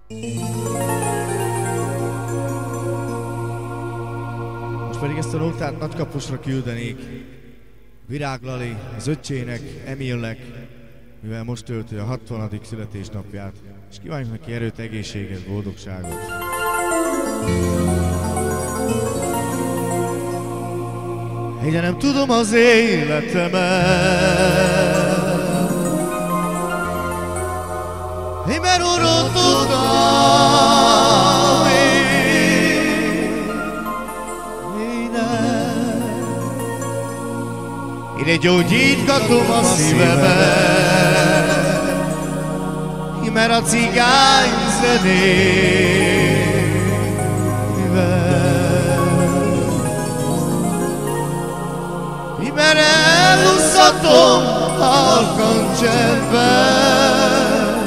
Most pedig ezt a nótát Nagykapusra küldenék. Virág Lali, az öccsének, Emilnek, mivel most tölti a 60. születésnapját, és kívánjuk neki erőt, egészséget, boldogságot. Én nem tudom az életemet, én már urról tudtam, én egy gyógyítgatom a szívemet, mert a cigány zenével, mert elúszhatom halkan csendben,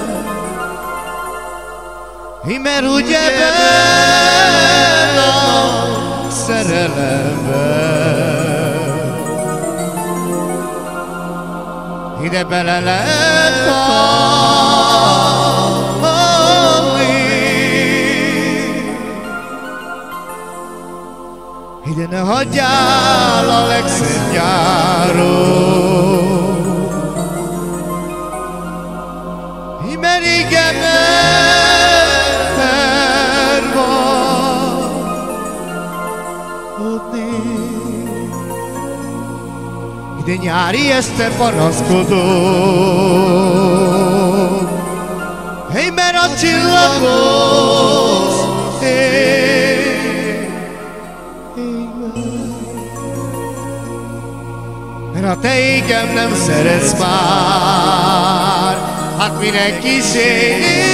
mert ugye benne a szerelemben ide bele lehet halni, ide ne hagyjál a legszebb nyáron, mert igen mert van adni. Ide nyári este panaszkodom, hey, mert a csillagos mert ha te égem nem szeretsz már, hát minek kísérni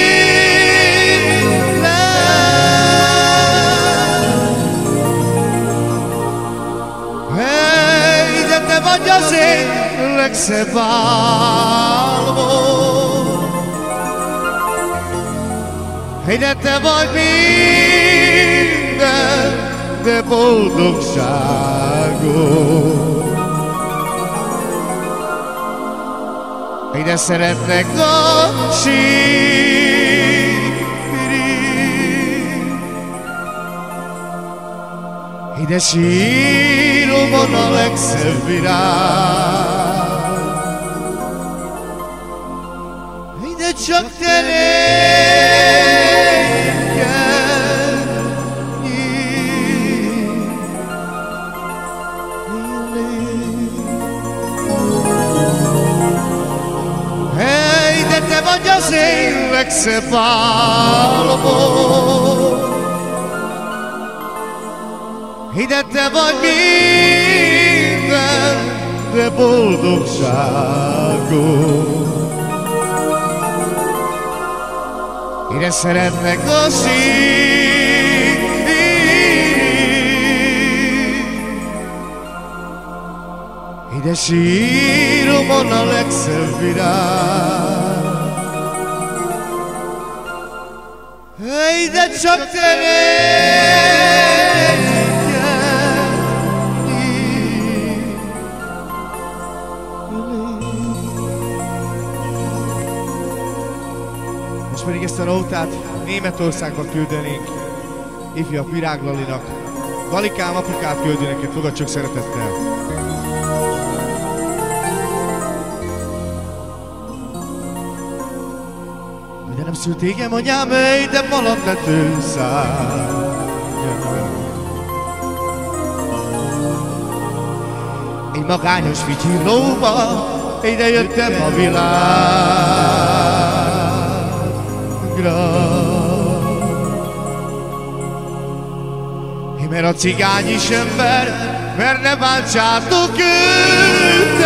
te vagy az én legszebb álmom, de te vagy minden, de boldogságom. Ide szeretnek a ide síromon a legszebb virág, ide csak te néked nyílni. Hey, de te vagy az én legszebb álmom, ide te vagy minden, de boldogságom. Ide szeretnek a szív, ide síromon a legszebb virág, ide csak te most pedig ezt a nótát Németországba küldenénk ifjabb Virág Lalinak. Lalikám, apukát küldi neked, fogad csak szeretettel. De nem szült égem anyám, de maradt tetőszárnya. Egy magányos fityilóba ide jöttem a világra, mert a cigány is ember, mert ne bántsátok őt,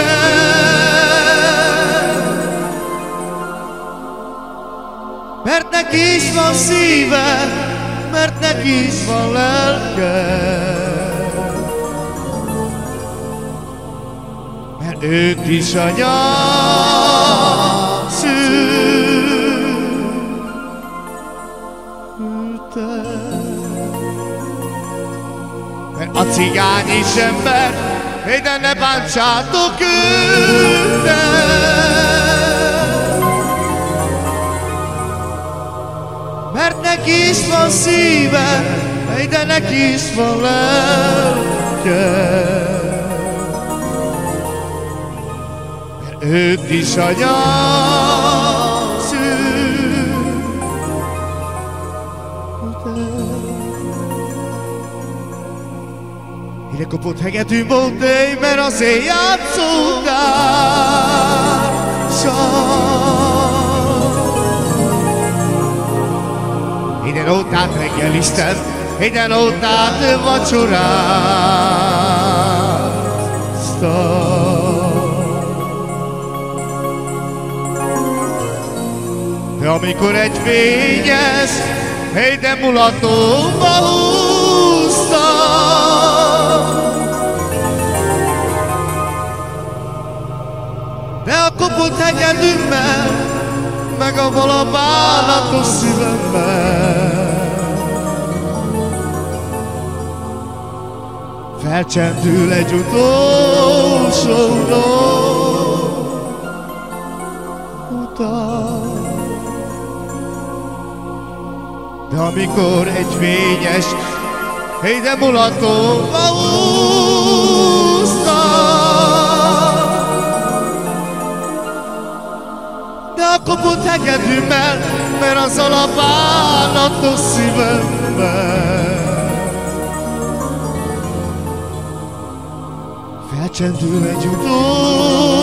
mert neki is van szíve, mert neki is van lelke, mert őt is anya szülte. Mert a cigány is ember, de ne bántsátok őt, neki is van szíve, de neki is van lelke. Őt is anya szül. Ide kopott hegedű mondé, mert azért játszódál Iden ott át reggeliztem, iden ott át vacsoráztam. De amikor egy fényes, de mulatóba húztam, de a kopott hegedűmmel, meg a vala bánatos szívemmel felcsendül egy utolsó után. De amikor egy fényes, de mulatóba húztam, de a kopott hegedűmmel, mert azzal a bánatos szívemmel felcsendül egy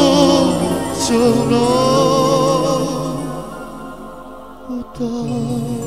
utolsó után.